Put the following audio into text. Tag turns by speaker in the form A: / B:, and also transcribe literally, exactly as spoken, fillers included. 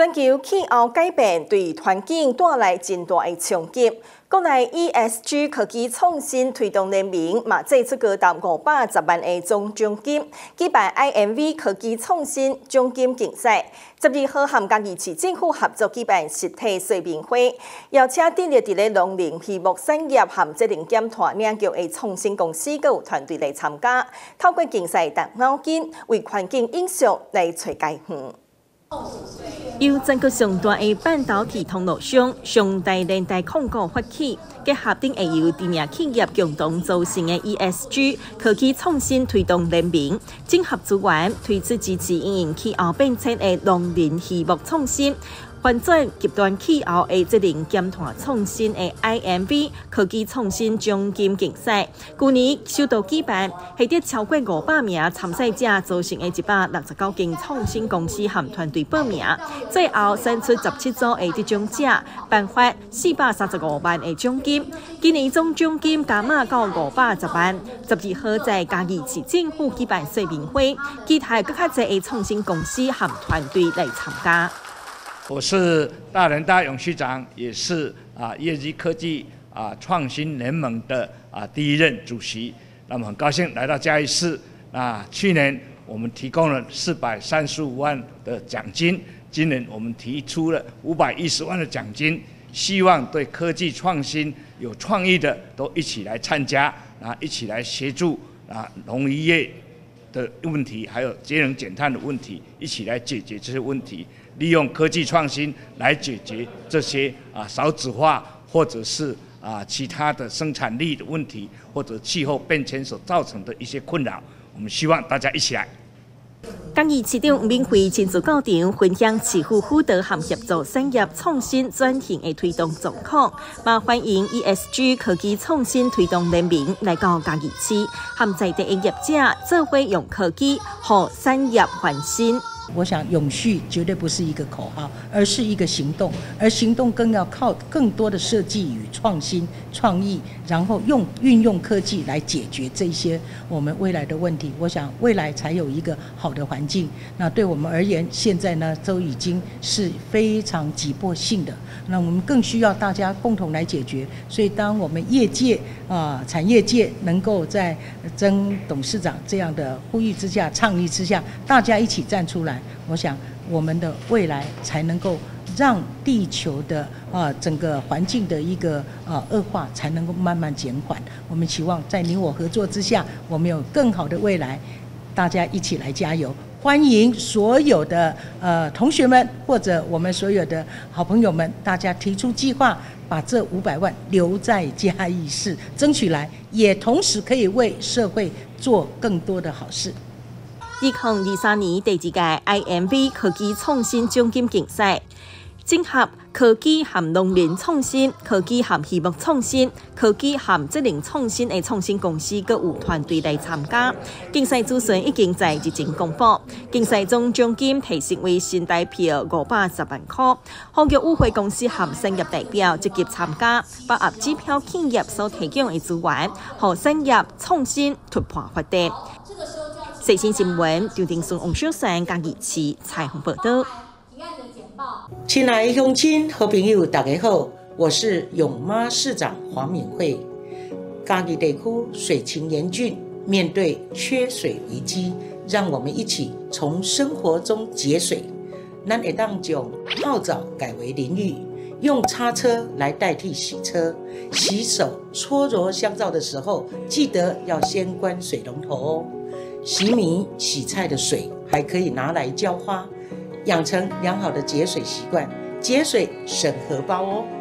A: 全球气候改变对环境带来真大的冲击。国内 E S G 科技创新推动联盟嘛，这次高达五百十万的总奖金，举办 I M V 科技创新奖金竞赛。十二号和嘉义市政府合作举办实体说明会，邀请伫咧伫咧农林渔牧产业和职能检团领域的创新公司，佮有团队来参加，透过竞赛动脑筋，为环境影响来找解方。由全国上大的半导体通路商上大连大控股发起，结合顶会由知名企业共同组成的 E S G 科技创新推动联盟，整合资源推出支持因应气候变迁的农林渔牧创新。反转极端气候的职能减碳创新的 I M V 科技创新奖金竞赛，去年首度举办，系得超过五百名参赛者组成的一百六十九间创新公司和团队报名，最后选出十七组的得奖者，颁发四百三十五万的奖金。今年总奖金加码到五百十万。十二号在嘉义市政府举办说明会，期待更较侪的创新公司和团队来参加。
B: 我是大人大永续长，也是啊E S G科技啊创新联盟的啊第一任主席。那么很高兴来到嘉义市。那去年我们提供了四百三十五万的奖金，今年我们提出了五百一十万的奖金，希望对科技创新有创意的都一起来参加，啊一起来协助啊农渔业的问题，还有节能减碳的问题，一起来解决这些问题。利用科技创新来解决这些啊少子化或者是啊其他的生产力的问题，或者气候变迁所造成的一些困扰，我们希望大家一起来。
A: 嘉义市长吴敏惠亲自到场分享市府辅导和协助产业创新转型的推动状况，嘛欢迎 E S G 科技创新推动联盟来到嘉义市，和在地的业者做伙用科技和产业翻新。
C: 我想永续绝对不是一个口号，而是一个行动，而行动更要靠更多的设计与创新创意，然后用运用科技来解决这些我们未来的问题。我想未来才有一个好的环境。那对我们而言，现在呢都已经是非常急迫性的，那我们更需要大家共同来解决。所以当我们业界啊、呃、产业界能够在曾董事长这样的呼吁之下、倡议之下，大家一起站出来，我想我们的未来才能够让地球的啊、呃、整个环境的一个啊、呃、恶化才能够慢慢减缓。我们期望在你我合作之下，我们有更好的未来，大家一起来加油！欢迎所有的呃同学们或者我们所有的好朋友们，大家提出计划，把这五百万留在嘉义市，争取来，也同时可以为社会做更多的好事。
A: 二零二三年第二届 I M V 科技创新奖金竞赛，整合科技和农林创新、科技和渔牧创新、科技和职能创新的创新公司，佮有团队来参加。竞赛资讯已经在日前公布，竞赛总奖金提升为新台币五百十万块。行业舞会公司和产业代表积极参加，把握指标企业所提供的资源，和产业创新突破发展。最新新闻，张定顺、王小山、嘉义市采访报道。
C: 亲爱的乡亲、好朋友，大家好，我是永妈市长黄敏惠。嘉义地区水情严峻，面对缺水危机，让我们一起从生活中节水。咱会当将泡澡改为淋浴，用擦车来代替洗车，洗手搓揉香皂的时候，记得要先关水龙头哦。洗米、洗菜的水还可以拿来浇花，养成良好的节水习惯，节水省荷包哦。